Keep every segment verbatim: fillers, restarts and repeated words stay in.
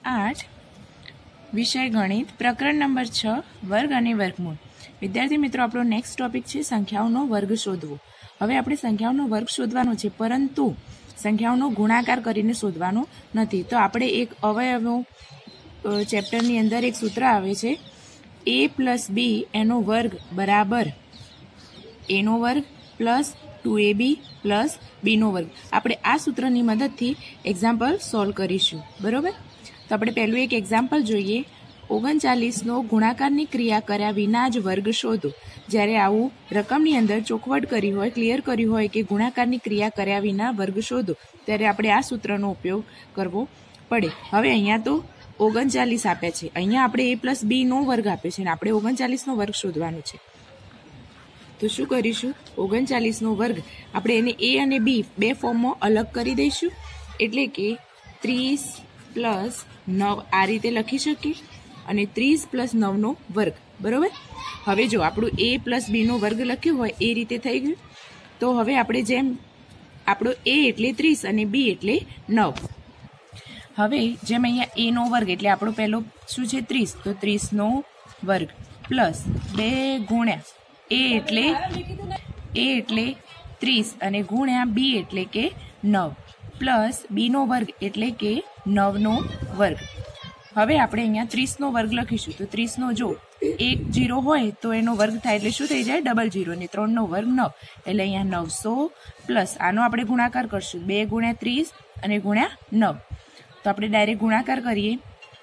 આઠ વિષય ગણિત પ્રકરણ નંબર છ વર્ગ અને વર્ગમૂળ। વિદ્યાર્થી મિત્રો, આપણો નેક્સ્ટ ટોપિક છે સંખ્યાઓનો વર્ગ શોધવો। હવે આપણે સંખ્યાઓનો વર્ગ શોધવાનો છે, પરંતુ સંખ્યાઓનો ગુણાકાર કરીને શોધવાનો નથી। તો આપણે એક અવયવો ચેપ્ટરની અંદર એક સૂત્ર આવે છે, એ પ્લસ બી એનો વર્ગ બરાબર એનો વર્ગ plus two a b plus બીનો વર્ગ। આપણે આ સૂત્રની મદદથી એક્ઝામ્પલ સોલ્વ કરીશું, બરોબર। તો આપણે પહેલું એક એક્ઝામ્પલ જોઈએ। ઓગણચાલીસનો ગુણાકારની ક્રિયા કર્યા વિના જ વર્ગ શોધો। જ્યારે આવું રકમની અંદર ચોખવટ કરી હોય, ક્લિયર કર્યું હોય કે ગુણાકારની ક્રિયા કર્યા વિના વર્ગ શોધો, ત્યારે આપણે આ સૂત્રનો ઉપયોગ કરવો પડે। હવે અહીંયા તો ઓગણચાલીસ આપ્યા છે, અહીંયા આપણે એ પ્લસ બી નો વર્ગ આપ્યો છે અને આપણે ઓગણચાલીસનો વર્ગ શોધવાનો છે। તો શું કરીશું? ઓગણચાલીસનો વર્ગ આપણે એને એ અને બી બે ફોર્મમાં અલગ કરી દઈશું, એટલે કે ત્રીસ પ્લસ નવ આ રીતે લખી શકીએ અને ત્રીસ પ્લસ નવનો વર્ગ, બરોબર। હવે જો આપણું એ પ્લસ બીનો વર્ગ લખ્યો હોય એ રીતે થઈ ગયું। તો હવે આપણે જેમ આપણો એ એટલે ત્રીસ અને બી એટલે નવ। હવે જેમ અહીંયા એનો વર્ગ એટલે આપણો પહેલો શું છે ત્રીસ, તો ત્રીસનો વર્ગ પ્લસ બે ગુણ્યા એ એટલે એ એટલે ત્રીસ અને ગુણ્યા બી એટલે કે નવ પ્લસ બીનો વર્ગ એટલે કે નવનો વર્ગ। હવે આપણે અહીંયા ત્રીસનો વર્ગ લખીશું, તો ત્રીસનો જો એક જીરો હોય તો એનો વર્ગ થાય એટલે શું થઈ જાય? ડબલ જીરો, ને ત્રણનો વર્ગ નવ એટલે અહીંયા નવસો પ્લસ આનો આપણે ગુણાકાર કરશું, બે ગુણ્યા ત્રીસ અને ગુણ્યા નવ। તો આપણે ડાયરેક્ટ ગુણાકાર કરીએ,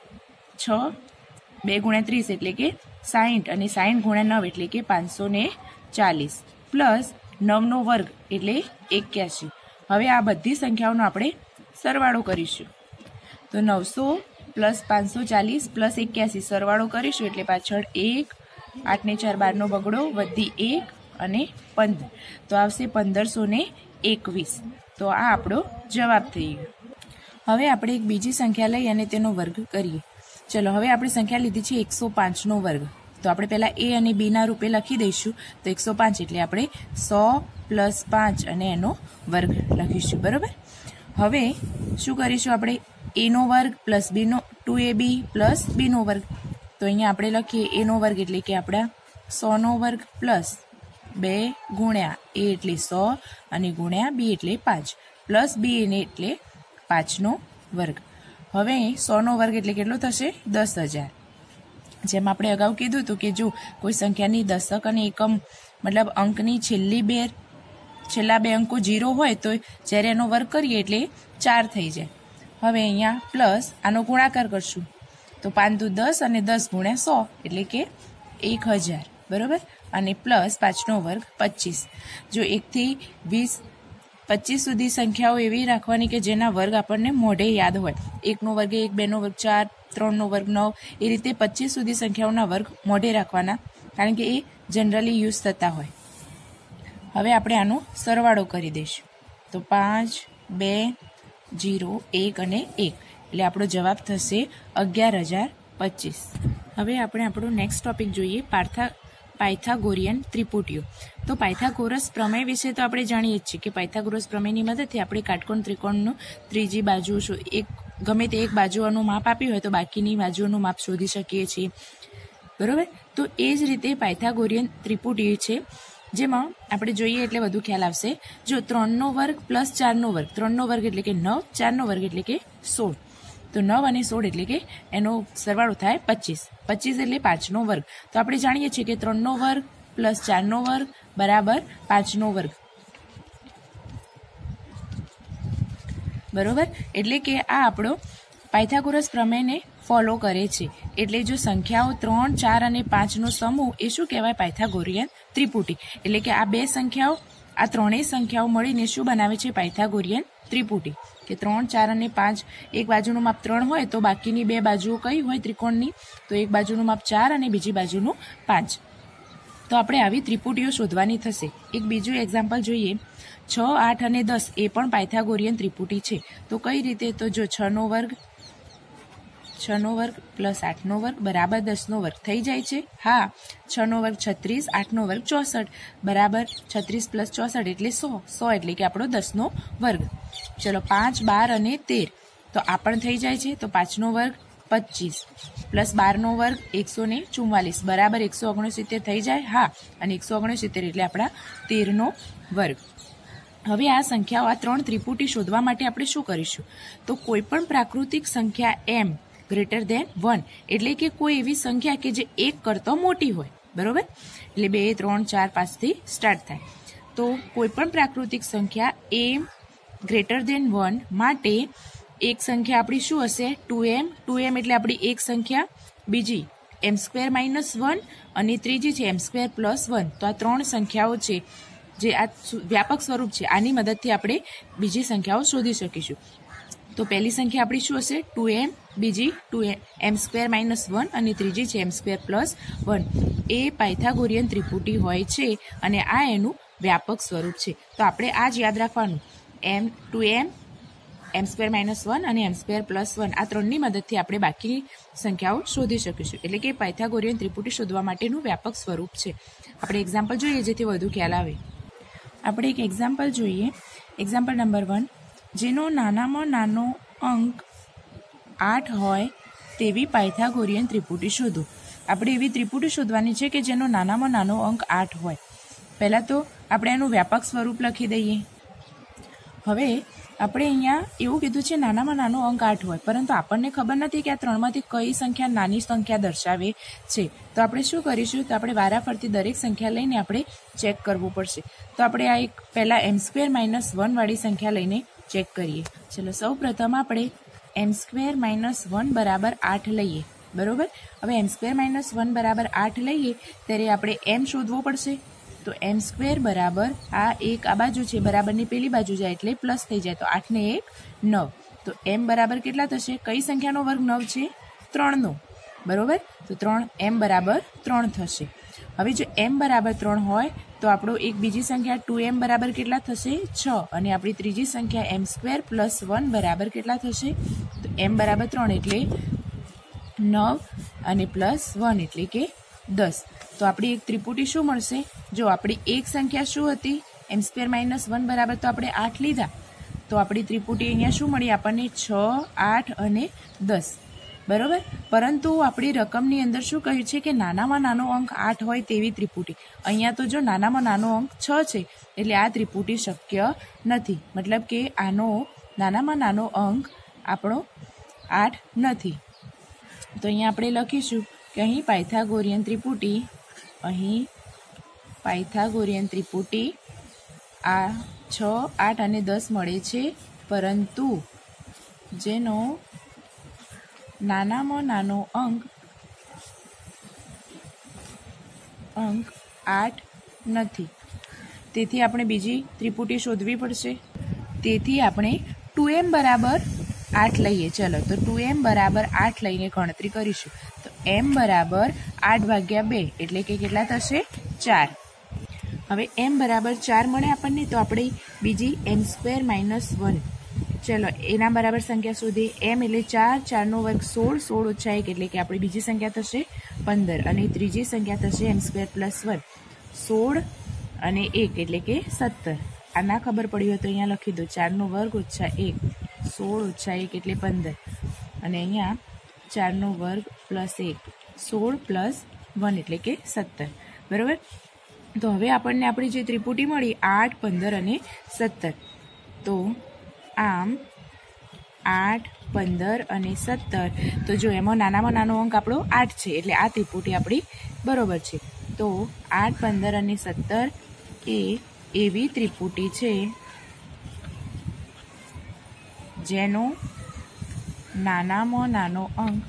છ બે ગુણ્યા ત્રીસ એટલે કે સાહીઠ અને સાહીઠ ગુણ્યા નવ એટલે કે પાંચસો ને ચાલીસ પ્લસ નવનો વર્ગ એટલે એક્યાસી। હવે આ બધી સંખ્યાઓનો આપણે સરવાળો કરીશું, તો નવસો પ્લસ પાંચસો ચાલીસ પ્લસ એક્યાસી સરવાળો કરીશું એટલે પાછળ એક, આઠ ને ચાર બારનો બગડો, વધી એક અને પંદર, તો આવશે પંદરસો ને એકવીસ। તો આ આપણો જવાબ થઈ ગયો। હવે આપણે એક બીજી સંખ્યા લઈ અને તેનો વર્ગ કરીએ। ચલો, હવે આપણે સંખ્યા લીધી છે એકસો પાંચનો વર્ગ, તો આપણે પહેલાં એ અને બીના રૂપે લખી દઈશું। તો એકસો પાંચ એટલે આપણે સો પ્લસ પાંચ અને એનો વર્ગ લખીશું, બરાબર। હવે શું કરીશું? આપણે એનો વર્ગ plus Bino two a b plus બીનો વર્ગ, તો અહીંયા આપણે લખીએ એનો વર્ગ એટલે કે આપણા સોનો વર્ગ પ્લસ બે ગુણ્યા એ એટલે સો અને ગુણ્યા બી એટલે પાંચ પ્લસ બી એને એટલે પાંચનો વર્ગ। હવે સોનો વર્ગ એટલે કેટલો થશે? દસ હજાર। જેમ આપણે અગાઉ કીધું હતું કે જો કોઈ સંખ્યાની દશક અને એકમ મતલબ અંકની છેલ્લી બે છેલ્લા બે અંકો જીરો હોય તો જ્યારે એનો વર્ગ કરીએ એટલે ચાર થઈ જાય। હવે અહીંયા પ્લસ આનો ગુણાકાર કરશું, તો પાંચ દુ દસ અને દસ ગુણ્યા સો એટલે કે એક હજાર, બરાબર। અને પ્લસ પાંચનો વર્ગ પચીસ। જો એકથી વીસ પચીસ સુધી સંખ્યાઓ એવી રાખવાની કે જેના વર્ગ આપણને મોઢે યાદ હોય। એકનો વર્ગ એક, બેનો વર્ગ ચાર, ત્રણનો વર્ગ નવ, એ રીતે પચીસ સુધી સંખ્યાઓના વર્ગ મોઢે રાખવાના, કારણ કે એ જનરલી યુઝ થતા હોય। હવે આપણે આનો સરવાળો કરી દઈશું, તો પાંચ, બે, જીરો, એક અને એક એટલે આપણો જવાબ થશે અગિયાર હજાર પચીસ। હવે આપણે આપણો નેક્સ્ટ ટોપિક જોઈએ, પાર્થા પાયથાગોરિયન ત્રિપુટીઓ। તો પાયથાગોરસ પ્રમેય વિશે તો આપણે જાણીએ જ છીએ કે પાયથાગોરસ પ્રમેયની મદદથી આપણે કાટકોણ ત્રિકોણનું ત્રીજી બાજુ એક ગમે તે એક બાજુઓનું માપ આપ્યું હોય તો બાકીની બાજુઓનું માપ શોધી શકીએ છીએ, બરોબર। તો એ જ રીતે પાયથાગોરિયન ત્રિપુટી છે, જેમાં આપણે જોઈએ એટલે વધુ ખ્યાલ આવશે। જો ત્રણનો વર્ગ પ્લસ ચારનો વર્ગ, ત્રણનો વર્ગ એટલે કે નવ, ચારનો વર્ગ એટલે કે સોળ, તો નવ અને સોળ એટલે કે એનો સરવાળો થાય પચીસ, પચીસ એટલે પાંચનો વર્ગ। તો આપણે જાણીએ છીએ કે ત્રણનો વર્ગ પ્લસ ચારનો વર્ગ બરાબર પાંચનો વર્ગ, બરોબર। એટલે કે આ આપણો પાયથાગોરસ પ્રમેયને ફોલો કરે છે। એટલે જો સંખ્યાઓ ત્રણ, ચાર અને પાંચનો સમૂહ એ શું કહેવાય? પાયથાગોરિયન ત્રિપુટી। એટલે કે આ બે સંખ્યાઓ, આ ત્રણેય સંખ્યાઓ મળીને શું બનાવે છે? પાયથાગોરિયન ત્રિપુટી। કે ત્રણ, ચાર અને પાંચ, એક બાજુનું માપ ત્રણ હોય તો બાકીની બે બાજુઓ કઈ હોય ત્રિકોણની? તો એક બાજુનું માપ ચાર અને બીજી બાજુનું પાંચ। તો આપણે આવી ત્રિપુટીઓ શોધવાની થશે। એક બીજું એક્ઝામ્પલ જોઈએ, છ, આઠ અને દસ એ પણ પાયથાગોરિયન ત્રિપુટી છે। તો કઈ રીતે? તો જો છ નો વર્ગ છનો વર્ગ પ્લસ આઠનો વર્ગ બરાબર દસનો વર્ગ થઈ જાય છે। હા, છનો વર્ગ છત્રીસ, આઠનો વર્ગ ચોસઠ બરાબર છત્રીસ પ્લસ ચોસઠ એટલે સો, સો એટલે કે આપણો દસનો વર્ગ। ચલો, પાંચ, બાર અને તેર તો આ પણ થઈ જાય છે, તો પાંચનો વર્ગ પચીસ પ્લસ બારનો વર્ગ એકસો ને ચુમ્માલીસ બરાબર એકસો ઓગણસિત્તેર થઈ જાય. હા, અને એકસો ઓગણસિત્તેર એટલે આપણા તેરનો વર્ગ. હવે આ સંખ્યાઓ આ ત્રણ ત્રિપુટી શોધવા માટે આપણે શું કરીશું? તો કોઈ પણ પ્રાકૃતિક સંખ્યા એમ ગ્રેટર ધેન વન એટલે કે કોઈ એવી સંખ્યા કે જે એક કરતાં મોટી હોય, બરોબર? એટલે બે ત્રણ ચાર પાંચથી સ્ટાર્ટ થાય. તો કોઈ પણ પ્રાકૃતિક સંખ્યા એમ ગ્રેટર ધેન વન માટે એક સંખ્યા આપણી શું હશે? ટુ એમ. ટુ એમ એટલે આપણી એક સંખ્યા, બીજી એમ સ્ક્વેર માઇનસ વન અને ત્રીજી છે એમ સ્ક્વેર પ્લસ વન. તો આ ત્રણ સંખ્યાઓ છે જે આ વ્યાપક સ્વરૂપ છે, આની મદદથી આપણે બીજી સંખ્યાઓ શોધી શકીશું. તો પહેલી સંખ્યા આપણી શું હશે? ટુ એમ, બીજી two m square minus one અને ત્રીજી છે એમ સ્ક્વેર પ્લસ વન. એ પાયથાગોરિયન ત્રિપુટી હોય છે અને આ એનું વ્યાપક સ્વરૂપ છે. તો આપણે આ જ યાદ રાખવાનું, m two m m square minus one અને એમ સ્ક્વેર પ્લસ વન આ ત્રણની મદદથી આપણે બાકીની સંખ્યાઓ શોધી શકીશું. એટલે કે પાયથાગોરિયન ત્રિપુટી શોધવા માટેનું વ્યાપક સ્વરૂપ છે. આપણે એક્ઝામ્પલ જોઈએ જેથી વધુ ખ્યાલ આવે. આપણે એક એક્ઝામ્પલ જોઈએ. એક્ઝામ્પલ નંબર વન, જેનો નાનામાં નાનો અંક આઠ હોય તેવી પાયથાગોરિયન ત્રિપુટી શોધો. આપણે એવી ત્રિપુટી શોધવાની છે કે જેનો નાનામાં નાનો અંક આઠ હોય. પહેલાં તો આપણે એનું વ્યાપક સ્વરૂપ લખી દઈએ. હવે આપણે અહીંયા એવું કીધું છે નાનામાં નાનો અંક આઠ હોય, પરંતુ આપણને ખબર નથી કે આ ત્રણમાંથી કઈ સંખ્યા નાની સંખ્યા દર્શાવે છે. તો આપણે શું કરીશું? તો આપણે વારાફરતી દરેક સંખ્યા લઈને આપણે ચેક કરવું પડશે. તો આપણે આ એક પહેલાં એમ સ્ક્વેર માઇનસ વન વાળી સંખ્યા લઈને ચેક કરીએ. ચલો, સૌ પ્રથમ આપણે એમ સ્ક્વેર માઇનસ વન બરાબર આઠ લઈએ, બરોબર? હવે એમ સ્ક્વેર માઇનસ વન બરાબર આઠ લઈએ ત્યારે આપણે એમ શોધવો પડશે. તો એમ સ્ક્વેર બરાબર આ એક આ બાજુ છે બરાબરની પેલી બાજુ જાય એટલે પ્લસ થઈ જાય. તો આઠ ને એક નવ. તો એમ બરાબર કેટલા થશે? કઈ સંખ્યાનો વર્ગ નવ છે? ત્રણનો, બરોબર? તો ત્રણ એમ બરાબર ત્રણ થશે. હવે જો એમ બરાબર ત્રણ હોય તો આપણો એક બીજી સંખ્યા ટુ એમ બરાબર કેટલા થશે? છ. અને આપણી ત્રીજી સંખ્યા એમ સ્ક્વેર પ્લસ વન બરાબર કેટલા થશે? તો એમ બરાબર ત્રણ એટલે નવ અને પ્લસ વન એટલે કે દસ. તો આપણી એક ત્રિપુટી શું મળશે? જો આપણી એક સંખ્યા શું હતી? એમ સ્ક્વેર માઇનસ વન બરાબર તો આપણે આઠ લીધા. તો આપણી ત્રિપુટી અહીંયા શું મળી આપણને? છ, આઠ અને દસ, બરોબર? પરંતુ આપણી રકમની અંદર શું કહ્યું છે કે નાનામાં નાનો અંક આઠ હોય તેવી ત્રિપુટી. અહીંયા તો જો નાનામાં નાનો અંક છ છે એટલે આ ત્રિપુટી શક્ય નથી. મતલબ કે આનો નાનામાં નાનો અંક આપણો આઠ નથી. તો અહીંયા આપણે લખીશું કે અહીં પાયથાગોરિયન ત્રિપુટી અહીં પાયથાગોરિયન ત્રિપુટી આ છ, આઠ અને દસ મળે છે, પરંતુ જેનો નાનામાં નાનો અંક અંક આઠ નથી. તેથી આપણે બીજી ત્રિપુટી શોધવી પડશે. તેથી આપણે ટુ એમ બરાબર આઠ લઈએ. ચલો, તો ટુ એમ બરાબર આઠ લઈને ગણતરી કરીશું. તો એમ બરાબર આઠ ભાગ્યા બે એટલે કે કેટલા થશે? ચાર. હવે એમ બરાબર ચાર મળે આપણને તો આપણે બીજી એમ સ્ક્વેર માઇનસ વન, ચલો એના બરાબર સંખ્યા શોધીએ. એમ એટલે ચાર, ચારનો વર્ગ સોળ, સોળ ઓછા એક એટલે કે આપણી બીજી સંખ્યા થશે પંદર અને ત્રીજી સંખ્યા થશે એમ સ્ક્વેર પ્લસ વન. સોળ અને એક એટલે કે સત્તર. આ ના ખબર પડી હોય તો અહીંયા લખી દો, ચારનો વર્ગ ઓછા એક, સોળ ઓછા એક એટલે પંદર અને અહીંયા ચારનો વર્ગ પ્લસ એક, સોળ પ્લસ વન એટલે કે સત્તર, બરાબર? તો હવે આપણને આપણી જે ત્રિપુટી મળી આઠ, પંદર અને સત્તર. તો આમ આઠ, પંદર અને સત્તર. તો જો એમાં નાનામાં નાનો અંક આપણો આઠ છે એટલે આ ત્રિપુટી આપણી બરોબર છે. તો આઠ, પંદર અને સત્તર એ એવી ત્રિપુટી છે જેનો નાનામાં નાનો અંક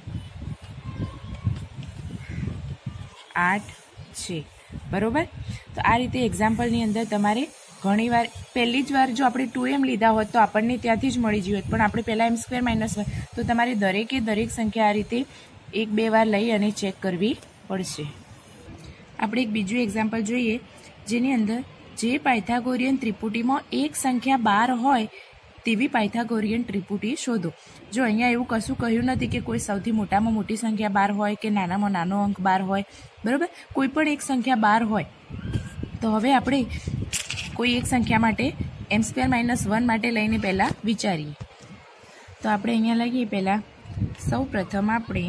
આઠ છે, બરોબર? તો આ રીતે એક્ઝામ્પલની અંદર તમારે ઘણીવાર પહેલી જ વાર જો આપણે ટુ એમ લીધા હોત તો આપણને ત્યાંથી જ મળી ગયું હોત, પણ આપણે પહેલાં એમ સ્ક્વેર માઇનસ વન. તો તમારે દરેકે દરેક સંખ્યા આ રીતે એક બે વાર લઈ અને ચેક કરવી પડશે. આપણે એક બીજું એક્ઝામ્પલ જોઈએ જેની અંદર જે પાયથાગોરિયન ત્રિપુટીમાં એક સંખ્યા બાર હોય તેવી પાયથાગોરિયન ત્રિપુટી શોધો. જો અહીંયા એવું કશું કહ્યું નથી કે કોઈ સૌથી મોટામાં મોટી સંખ્યા બાર હોય કે નાનામાં નાનો અંક બાર હોય, બરાબર? કોઈ પણ એક સંખ્યા બાર હોય. તો હવે આપણે કોઈ એક સંખ્યા માટે એમ સ્ક્વેર માઇનસ વન માટે લઈને પહેલાં વિચારીએ. તો આપણે અહીંયા લઈએ પહેલાં સૌ પ્રથમ આપણે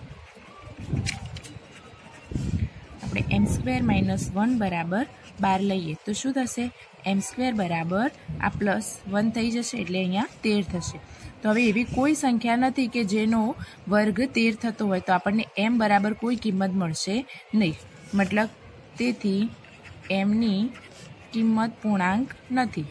આપણે એમ સ્ક્વેર માઇનસ વન બરાબર બાર લઈએ તો શું થશે? એમ સ્ક્વેર બરાબર આ પ્લસ વન થઈ જશે એટલે અહીંયા તેર થશે. તો હવે એવી કોઈ સંખ્યા નથી કે જેનો વર્ગ તેર થતો હોય તો આપણને એમ બરાબર કોઈ કિંમત મળશે નહીં. મતલબ તેથી એમની કિંમત પૂર્ણાંક નથી.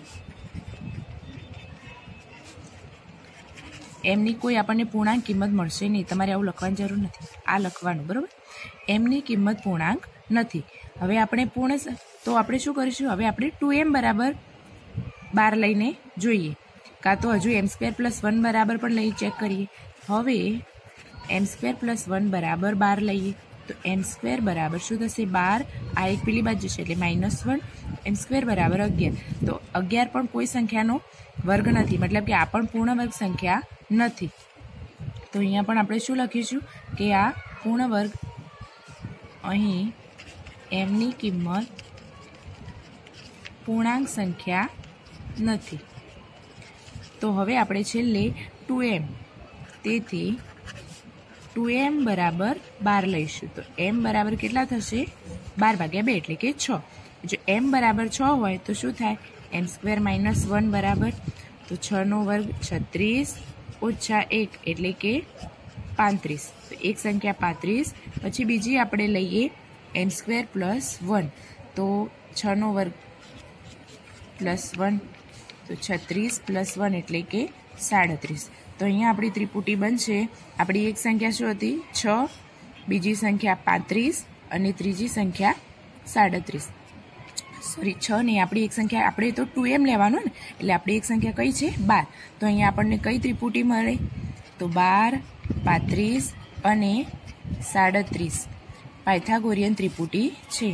એમની કોઈ આપણને પૂર્ણાંક કિંમત મળશે નહીં. તમારે આવું લખવાની જરૂર નથી, આ લખવાનું બરાબર. એમની કિંમત પૂર્ણાંક નથી. હવે આપણે પૂર્ણ તો આપણે શું કરીશું? હવે આપણે ટુ એમ બરાબર બાર લઈને જોઈએ, કાં તો હજુ એમ સ્ક્વેર પ્લસ વન બરાબર પણ લઈ ચેક કરીએ. હવે એમ સ્ક્વેર પ્લસ વન બરાબર બાર લઈએ તો એમ સ્ક્વેર બરાબર શું થશે? બાર આ એક પેલી બાજુ જશે એટલે માઇનસ વન. એમ સ્ક્વેર બરાબર અગિયાર. તો અગિયાર પણ કોઈ સંખ્યાનો વર્ગ નથી, મતલબ કે આ પણ પૂર્ણ વર્ગ સંખ્યા નથી. તો અહીંયા પણ આપણે શું લખીશું કે આ પૂર્ણ વર્ગ, અહીં એમની કિંમત પૂર્ણાંક સંખ્યા નથી. તો હવે આપણે છેલ્લે ટુ એમ, તેથી ટુ એમ બરાબર બાર લઈશું. તો એમ બરાબર કેટલા થશે? બાર ભાગ્યા બે એટલે કે છ. જો એમ બરાબર છ હોય તો શું થાય? એમ સ્ક્વેર માઇનસ વન બરાબર, તો છનો વર્ગ છત્રીસ ઓછા એક એટલે કે પાંત્રીસ. તો એક સંખ્યા પાંત્રીસ. પછી બીજી આપણે લઈએ એમ સ્ક્વેર પ્લસ વન, તો છનો વર્ગ પ્લસ વન, તો છત્રીસ પ્લસ વન એટલે કે સાડત્રીસ. તો અહીંયા આપણી ત્રિપુટી બનશે. આપણી એક સંખ્યા શું હતી? છ, બીજી સંખ્યા પાંત્રીસ અને ત્રીજી સંખ્યા સાડત્રીસ. સોરી છ નહીં, આપણી એક સંખ્યા, આપણે તો ટુ એમ લેવાનું ને, એટલે આપણી એક સંખ્યા કઈ છે? બાર. તો અહીંયા આપણને કઈ ત્રિપુટી મળે? તો બાર, પાંત્રીસ અને સાડત્રીસ પાયથાગોરિયન ત્રિપુટી છે.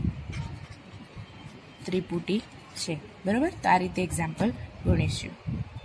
ત્રિપુટી છે બરાબર. તો આ રીતે એક્ઝામ્પલ ગણીશું.